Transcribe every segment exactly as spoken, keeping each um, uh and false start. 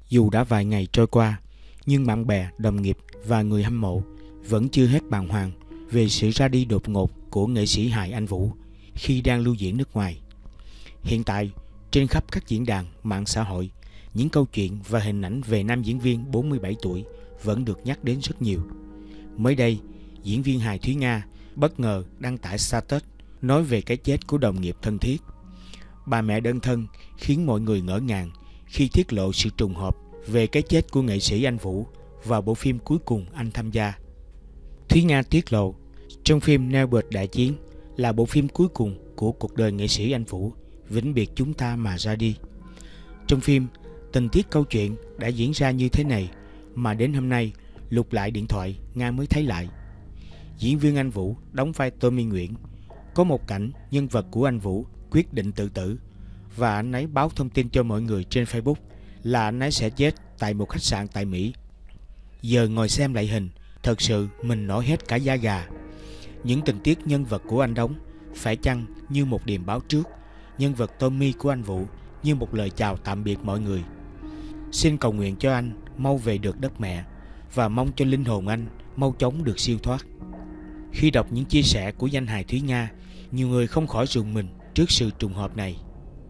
Dù đã vài ngày trôi qua, nhưng bạn bè, đồng nghiệp và người hâm mộ vẫn chưa hết bàng hoàng về sự ra đi đột ngột của nghệ sĩ hài Anh Vũ khi đang lưu diễn nước ngoài. Hiện tại, trên khắp các diễn đàn mạng xã hội, những câu chuyện và hình ảnh về nam diễn viên bốn mươi bảy tuổi vẫn được nhắc đến rất nhiều. Mới đây, diễn viên hài Thúy Nga bất ngờ đăng tải status nói về cái chết của đồng nghiệp thân thiết. Bà mẹ đơn thân khiến mọi người ngỡ ngàng khi tiết lộ sự trùng hợp về cái chết của nghệ sĩ Anh Vũ vào bộ phim cuối cùng anh tham gia. Thúy Nga tiết lộ, trong phim Nelbert Đại Chiến là bộ phim cuối cùng của cuộc đời nghệ sĩ Anh Vũ, vĩnh biệt chúng ta mà ra đi. Trong phim, tình tiết câu chuyện đã diễn ra như thế này mà đến hôm nay lục lại điện thoại Nga mới thấy lại. Diễn viên Anh Vũ đóng vai Tommy Nguyễn. Có một cảnh nhân vật của Anh Vũ quyết định tự tử và anh ấy báo thông tin cho mọi người trên Facebook là anh ấy sẽ chết tại một khách sạn tại Mỹ. Giờ ngồi xem lại hình, thật sự mình nổi hết cả da gà. Những tình tiết nhân vật của anh đóng phải chăng như một điềm báo trước, nhân vật Tommy của Anh Vũ như một lời chào tạm biệt mọi người. Xin cầu nguyện cho anh mau về được đất mẹ và mong cho linh hồn anh mau chóng được siêu thoát. Khi đọc những chia sẻ của danh hài Thúy Nga, nhiều người không khỏi rùng mình trước sự trùng hợp này.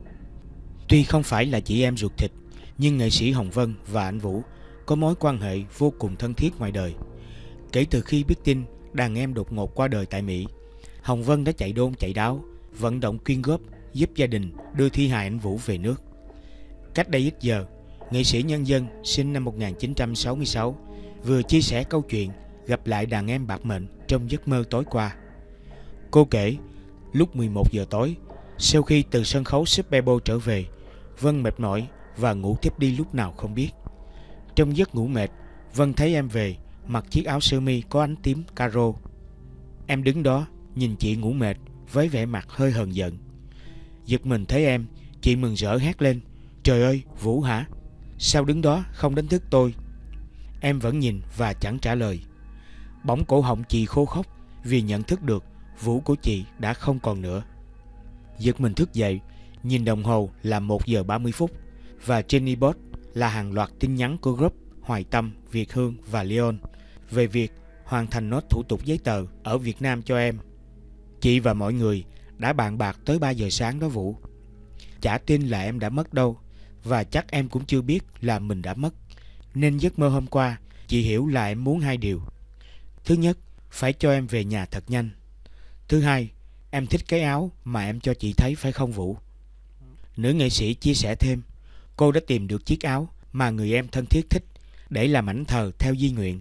Tuy không phải là chị em ruột thịt, nhưng nghệ sĩ Hồng Vân và Anh Vũ có mối quan hệ vô cùng thân thiết ngoài đời. Kể từ khi biết tin đàn em đột ngột qua đời tại Mỹ, Hồng Vân đã chạy đôn chạy đáo, vận động quyên góp giúp gia đình đưa thi hài Anh Vũ về nước. Cách đây ít giờ, nghệ sĩ nhân dân sinh năm một nghìn chín trăm sáu mươi sáu vừa chia sẻ câu chuyện gặp lại đàn em bạc mệnh trong giấc mơ tối qua. Cô kể, lúc mười một giờ tối, sau khi từ sân khấu Super Bowl trở về, Vân mệt mỏi và ngủ thiếp đi lúc nào không biết. Trong giấc ngủ mệt, Vân thấy em về, mặc chiếc áo sơ mi có ánh tím caro. Em đứng đó, nhìn chị ngủ mệt với vẻ mặt hơi hờn giận. Giật mình thấy em, chị mừng rỡ hét lên, trời ơi, Vũ hả? Sao đứng đó không đánh thức tôi? Em vẫn nhìn và chẳng trả lời. Bỗng cổ họng chị khô khốc vì nhận thức được Vũ của chị đã không còn nữa. Giật mình thức dậy, nhìn đồng hồ là một giờ ba mươi phút và trên inbox là hàng loạt tin nhắn của group Hoài Tâm, Việt Hương và Leon về việc hoàn thành nốt thủ tục giấy tờ ở Việt Nam cho em. Chị và mọi người đã bàn bạc tới ba giờ sáng đó Vũ. Chả tin là em đã mất đâu, và chắc em cũng chưa biết là mình đã mất. Nên giấc mơ hôm qua, chị hiểu là em muốn hai điều. Thứ nhất, phải cho em về nhà thật nhanh. Thứ hai, em thích cái áo mà em cho chị thấy phải không Vũ? Nữ nghệ sĩ chia sẻ thêm, cô đã tìm được chiếc áo mà người em thân thiết thích để làm ảnh thờ theo di nguyện.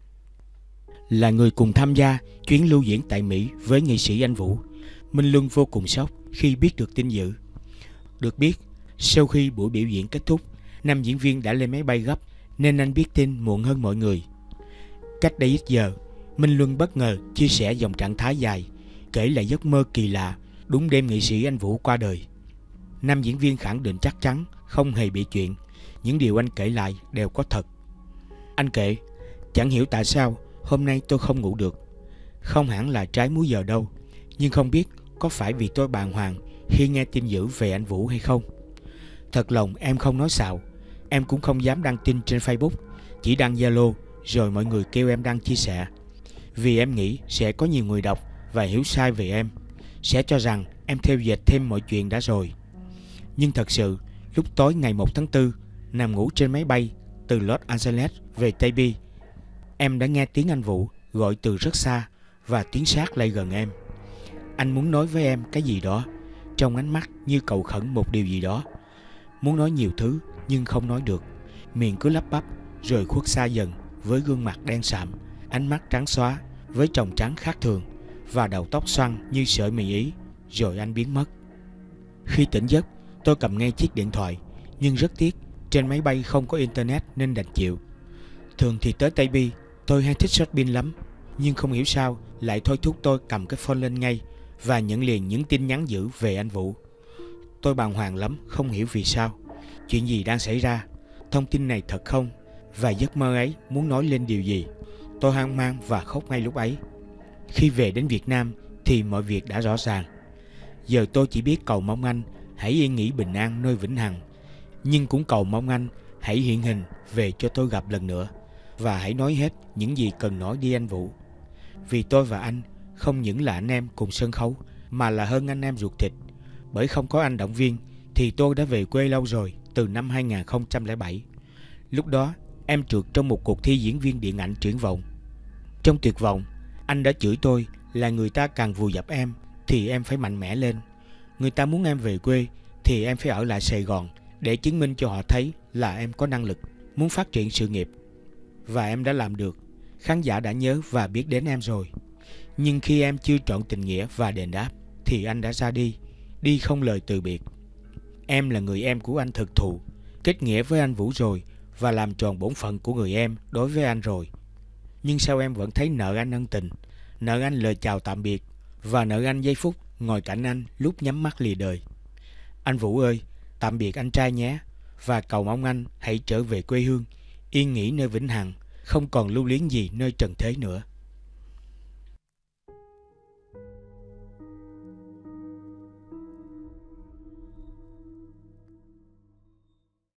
Là người cùng tham gia chuyến lưu diễn tại Mỹ với nghệ sĩ Anh Vũ, Minh Luân vô cùng sốc khi biết được tin dữ. Được biết, sau khi buổi biểu diễn kết thúc, nam diễn viên đã lên máy bay gấp nên anh biết tin muộn hơn mọi người. Cách đây ít giờ, Minh Luân bất ngờ chia sẻ dòng trạng thái dài, kể lại giấc mơ kỳ lạ đúng đêm nghệ sĩ Anh Vũ qua đời. Nam diễn viên khẳng định chắc chắn không hề bị chuyện, những điều anh kể lại đều có thật. Anh kể, chẳng hiểu tại sao hôm nay tôi không ngủ được. Không hẳn là trái múi giờ đâu, nhưng không biết có phải vì tôi bàng hoàng khi nghe tin dữ về anh Vũ hay không. Thật lòng em không nói xạo, em cũng không dám đăng tin trên Facebook, chỉ đăng Zalo rồi mọi người kêu em đăng chia sẻ. Vì em nghĩ sẽ có nhiều người đọc và hiểu sai về em, sẽ cho rằng em theo dệt thêm mọi chuyện đã rồi. Nhưng thật sự, lúc tối ngày một tháng tư, nằm ngủ trên máy bay từ Los Angeles về Tây Bi, em đã nghe tiếng anh Vũ gọi từ rất xa và tiến sát lại gần em. Anh muốn nói với em cái gì đó, trong ánh mắt như cầu khẩn một điều gì đó. Muốn nói nhiều thứ nhưng không nói được, miệng cứ lắp bắp rồi khuất xa dần với gương mặt đen sạm, ánh mắt trắng xóa với tròng trắng khác thường và đầu tóc xoăn như sợi mì Ý, rồi anh biến mất. Khi tỉnh giấc, tôi cầm ngay chiếc điện thoại, nhưng rất tiếc trên máy bay không có internet nên đành chịu. Thường thì tới Tây Bi, tôi hay thích short pin lắm, nhưng không hiểu sao lại thôi thúc tôi cầm cái phone lên ngay và nhận liền những tin nhắn dữ về anh Vũ. Tôi bàng hoàng lắm, không hiểu vì sao, chuyện gì đang xảy ra, thông tin này thật không, và giấc mơ ấy muốn nói lên điều gì. Tôi hoang mang và khóc ngay lúc ấy. Khi về đến Việt Nam thì mọi việc đã rõ ràng. Giờ tôi chỉ biết cầu mong anh hãy yên nghỉ bình an nơi vĩnh hằng, nhưng cũng cầu mong anh hãy hãy hiện hình về cho tôi gặp lần nữa, và hãy nói hết những gì cần nói đi anh Vũ. Vì tôi và anh không những là anh em cùng sân khấu, mà là hơn anh em ruột thịt. Bởi không có anh động viên thì tôi đã về quê lâu rồi, từ năm hai nghìn không trăm lẻ bảy. Lúc đó em trượt trong một cuộc thi diễn viên điện ảnh triển vọng. Trong tuyệt vọng, anh đã chửi tôi là người ta càng vùi dập em thì em phải mạnh mẽ lên. Người ta muốn em về quê thì em phải ở lại Sài Gòn để chứng minh cho họ thấy là em có năng lực, muốn phát triển sự nghiệp. Và em đã làm được. Khán giả đã nhớ và biết đến em rồi. Nhưng khi em chưa trọn tình nghĩa và đền đáp thì anh đã ra đi, đi không lời từ biệt. Em là người em của anh thực thụ, kết nghĩa với anh Vũ rồi và làm tròn bổn phận của người em đối với anh rồi. Nhưng sao em vẫn thấy nợ anh ân tình, nợ anh lời chào tạm biệt, và nợ anh giây phút ngồi cạnh anh lúc nhắm mắt lìa đời. Anh Vũ ơi, tạm biệt anh trai nhé, và cầu mong anh hãy trở về quê hương, yên nghỉ nơi vĩnh hằng, không còn lưu luyến gì nơi trần thế nữa.